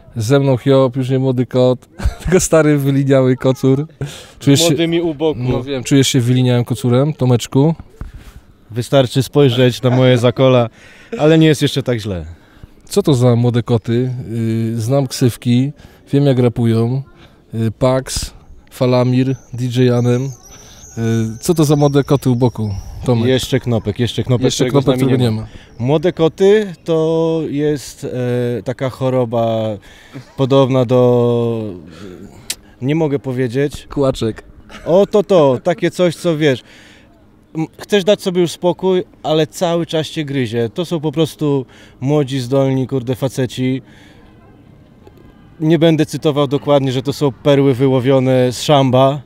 Ze mną Hiob, już nie młody kot, tylko stary, wyliniały kocur. Czujesz młodymi się, u boku. No wiem, czujesz się wyliniałym kocurem, Tomeczku? Wystarczy spojrzeć na moje zakola, ale nie jest jeszcze tak źle. Co to za młode koty? Znam ksywki, wiem jak rapują. Pax, Falamir, DJ Anem. Co to za młode koty u boku, Tomek? Jeszcze knopek, którego nie ma. Młode koty to jest taka choroba podobna do... Nie mogę powiedzieć. Kłaczek. Takie coś, co wiesz... Chcesz dać sobie już spokój, ale cały czas cię gryzie. To są po prostu młodzi, zdolni, kurde, faceci. Nie będę cytował dokładnie, że to są perły wyłowione z szamba.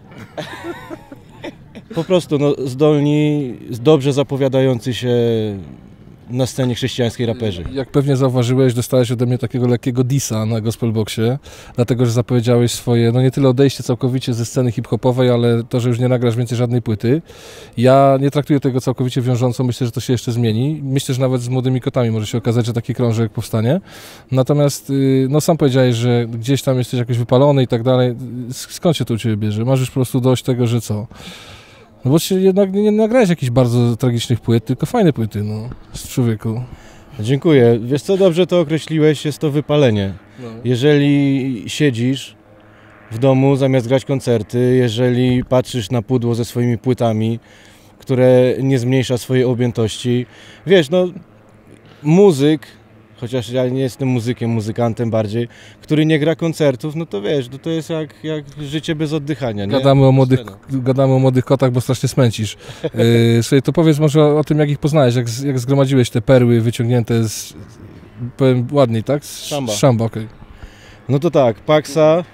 Po prostu no, zdolni, dobrze zapowiadający się na scenie chrześcijańskiej raperzy. Jak pewnie zauważyłeś, dostałeś ode mnie takiego lekkiego dissa na Gospelboxie, dlatego, że zapowiedziałeś swoje, no nie tyle odejście całkowicie ze sceny hip-hopowej, ale to, że już nie nagrasz więcej żadnej płyty. Ja nie traktuję tego całkowicie wiążąco, myślę, że to się jeszcze zmieni. Myślę, że nawet z Młodymi Kotami może się okazać, że taki krążek powstanie. Natomiast, no sam powiedziałeś, że gdzieś tam jesteś jakoś wypalony i tak dalej. Skąd się to u Ciebie bierze? Masz już po prostu dość tego, że co? No bo się jednak nie nagrałeś jakichś bardzo tragicznych płyt, tylko fajne płyty, no, z człowieku. Dziękuję. Wiesz co, dobrze to określiłeś, jest to wypalenie. No. Jeżeli siedzisz w domu zamiast grać koncerty, jeżeli patrzysz na pudło ze swoimi płytami, które nie zmniejsza swojej objętości, wiesz, no, muzyk, chociaż ja nie jestem muzykiem, muzykantem bardziej, który nie gra koncertów, no to wiesz, to jest jak życie bez oddychania. Nie? Gadamy o młodych kotach, bo strasznie smęcisz. Słuchaj, to powiedz może o tym, jak ich poznałeś, jak zgromadziłeś te perły wyciągnięte z, powiem ładniej, tak? Z szamba, okej. No to tak, Paxa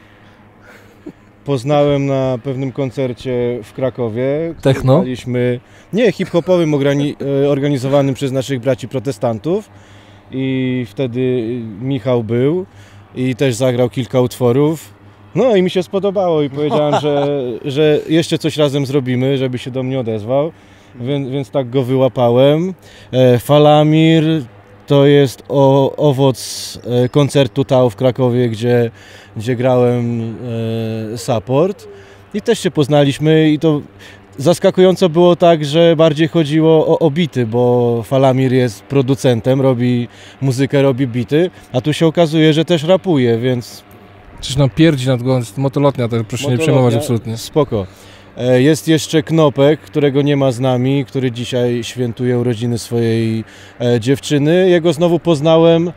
poznałem na pewnym koncercie w Krakowie. Techno? Nie, hip-hopowym organizowanym przez naszych braci protestantów. I wtedy Michał był i też zagrał kilka utworów. No i mi się spodobało i powiedziałem, że jeszcze coś razem zrobimy, żeby się do mnie odezwał. Więc tak go wyłapałem. Falamir to jest owoc koncertu Tao w Krakowie, gdzie grałem support. I też się poznaliśmy i to... Zaskakująco było tak, że bardziej chodziło o bity, bo Falamir jest producentem, robi muzykę, robi bity, a tu się okazuje, że też rapuje, więc... Czyż nam pierdzi nad głową, motolotnia, tak proszę nie przejmować absolutnie. Spoko. Jest jeszcze Knopek, którego nie ma z nami, który dzisiaj świętuje urodziny swojej dziewczyny. Jego znowu poznałem,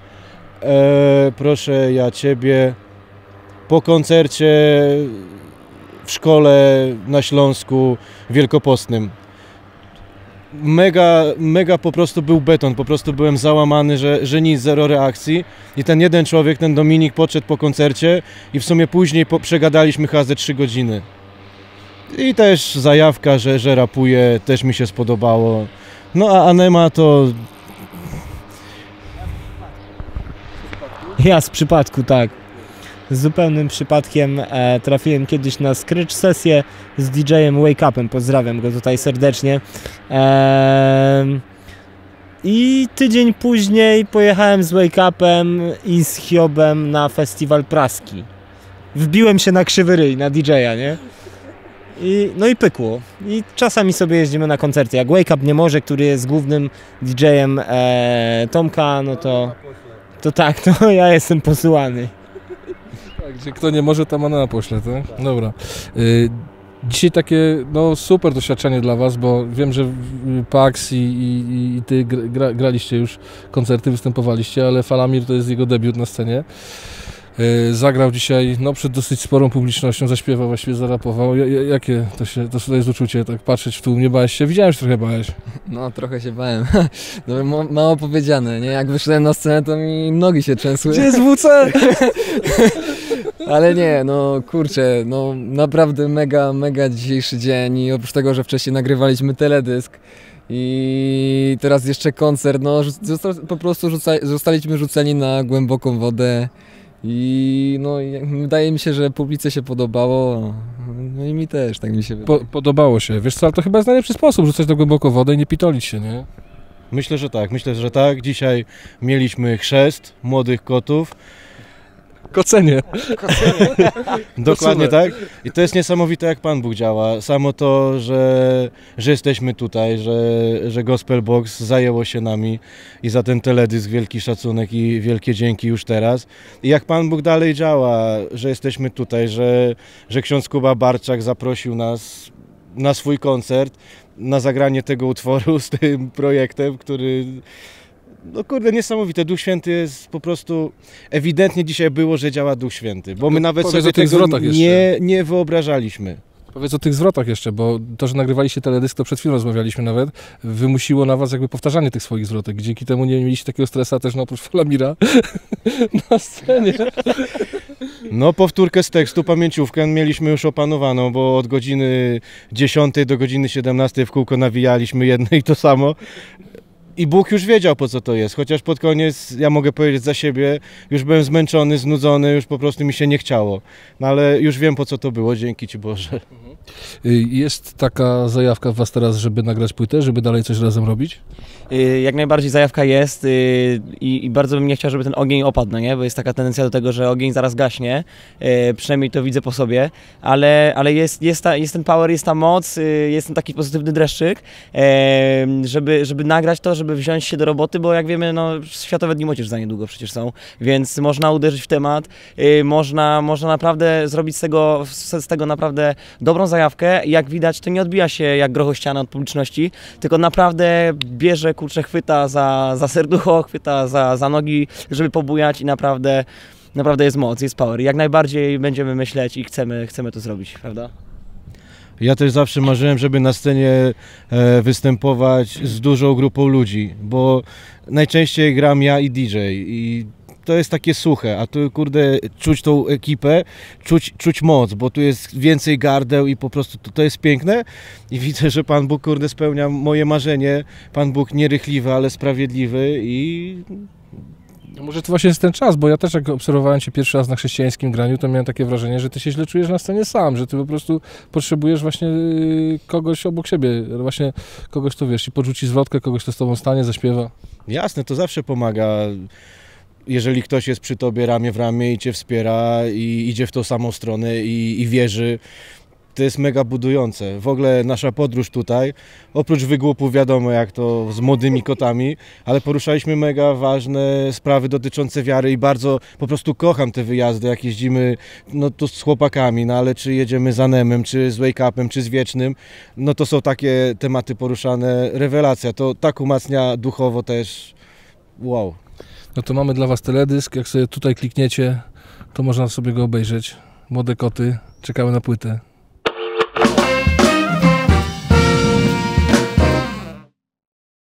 proszę ja Ciebie, po koncercie w szkole na Śląsku Wielkopostnym. Mega po prostu był beton, po prostu byłem załamany, że nic, zero reakcji. I ten jeden człowiek, ten Dominik, podszedł po koncercie i w sumie później przegadaliśmy chyba ze 3 godziny. I też zajawka, że rapuje, też mi się spodobało. No a Anema to... Ja z przypadku, tak. Z zupełnym przypadkiem trafiłem kiedyś na scratch sesję z DJ-em Wake Upem, pozdrawiam go tutaj serdecznie. I tydzień później pojechałem z Wake Upem i z Hiobem na festiwal praski. Wbiłem się na krzywy ryj, na DJ-a, nie? No i pykło. I czasami sobie jeździmy na koncerty. Jak Wake Up nie może, który jest głównym DJ-em Tomka, no to tak, to ja jestem posyłany. Tak, gdzie kto nie może, tam na pośle, tak? Dobra. Dzisiaj takie, no super doświadczenie dla Was, bo wiem, że Pax i Ty graliście już koncerty, występowaliście, ale Falamir to jest jego debiut na scenie. Zagrał dzisiaj, no przed dosyć sporą publicznością, zaśpiewał, właściwie zarapował. Jakie to jest uczucie, tak patrzeć w tłum? Nie bałeś się? Widziałem, że trochę bałeś. No trochę się bałem. No, mało powiedziane, nie? Jak wyszedłem na scenę, to mi nogi się trzęsły. Gdzie jest WC? Ale nie, no kurczę, no naprawdę mega dzisiejszy dzień i oprócz tego, że wcześniej nagrywaliśmy teledysk i teraz jeszcze koncert, no po prostu zostaliśmy rzuceni na głęboką wodę. I no wydaje mi się, że publice się podobało, no i mi też, tak mi się wydaje. Podobało się, wiesz co, ale to chyba jest najlepszy sposób, rzucać do głęboko wodę i nie pitolić się, nie? Myślę, że tak. Dzisiaj mieliśmy chrzest młodych kotów. Kocenie. Dokładnie tak. I to jest niesamowite, jak Pan Bóg działa. Samo to, że jesteśmy tutaj, że Gospel Box zajęło się nami i za ten teledysk wielki szacunek i wielkie dzięki już teraz. I jak Pan Bóg dalej działa, że jesteśmy tutaj, że ksiądz Kuba Barczak zaprosił nas na swój koncert, na zagranie tego utworu z tym projektem, który... No kurde, niesamowite. Duch Święty jest po prostu... Ewidentnie dzisiaj było, że działa Duch Święty, bo my nawet Powiedz sobie o tych tego zwrotach nie wyobrażaliśmy. Powiedz o tych zwrotach jeszcze, bo to, że nagrywaliście teledysk, to przed chwilą rozmawialiśmy nawet, wymusiło na was jakby powtarzanie tych swoich zwrotek. Dzięki temu nie mieliście takiego stresa też, no oprócz Falamira na scenie. No powtórkę z tekstu, pamięciówkę mieliśmy już opanowaną, bo od godziny 10 do godziny 17 w kółko nawijaliśmy jedno i to samo. I Bóg już wiedział, po co to jest, chociaż pod koniec, ja mogę powiedzieć za siebie, już byłem zmęczony, znudzony, już po prostu mi się nie chciało. No ale już wiem, po co to było, dzięki Ci Boże. Jest taka zajawka w was teraz, żeby nagrać płytę, żeby dalej coś razem robić? Jak najbardziej zajawka jest i bardzo bym nie chciał, żeby ten ogień opadł, no nie? Bo jest taka tendencja do tego, że ogień zaraz gaśnie, przynajmniej to widzę po sobie, ale jest ten power, jest ta moc, jest ten taki pozytywny dreszczyk, żeby nagrać to, żeby wziąć się do roboty, bo jak wiemy, no, Światowe Dni Młodzieży za niedługo przecież są, więc można uderzyć w temat, można naprawdę zrobić z tego naprawdę dobrą zajawkę. Jak widać, to nie odbija się jak groch o ścianę od publiczności, tylko naprawdę bierze, kurczę, chwyta za serducho, chwyta za nogi, żeby pobujać i naprawdę jest moc, jest power. Jak najbardziej będziemy myśleć i chcemy to zrobić, prawda? Ja też zawsze marzyłem, żeby na scenie występować z dużą grupą ludzi, bo najczęściej gram ja i DJ i to jest takie suche, a tu kurde czuć tą ekipę, czuć moc, bo tu jest więcej gardeł i po prostu to jest piękne i widzę, że Pan Bóg kurde spełnia moje marzenie, Pan Bóg nierychliwy, ale sprawiedliwy i... No może to właśnie jest ten czas, bo ja też jak obserwowałem Cię pierwszy raz na chrześcijańskim graniu, to miałem takie wrażenie, że Ty się źle czujesz na scenie sam, że Ty po prostu potrzebujesz właśnie kogoś obok siebie, właśnie kogoś, kto wiesz, i podrzuci zwrotkę, kogoś, kto z Tobą stanie, zaśpiewa. Jasne, to zawsze pomaga, jeżeli ktoś jest przy Tobie ramię w ramię i Cię wspiera i idzie w tą samą stronę i wierzy. To jest mega budujące. W ogóle nasza podróż tutaj, oprócz wygłupów wiadomo jak to z młodymi kotami, ale poruszaliśmy mega ważne sprawy dotyczące wiary i bardzo po prostu kocham te wyjazdy, jak jeździmy no to z chłopakami, no ale czy jedziemy z Anemem, czy z Wake Upem, czy z Wiecznym, no to są takie tematy poruszane, rewelacja, to tak umacnia duchowo też, wow. No to mamy dla Was teledysk, jak sobie tutaj klikniecie, to można sobie go obejrzeć. Młode koty, czekamy na płytę.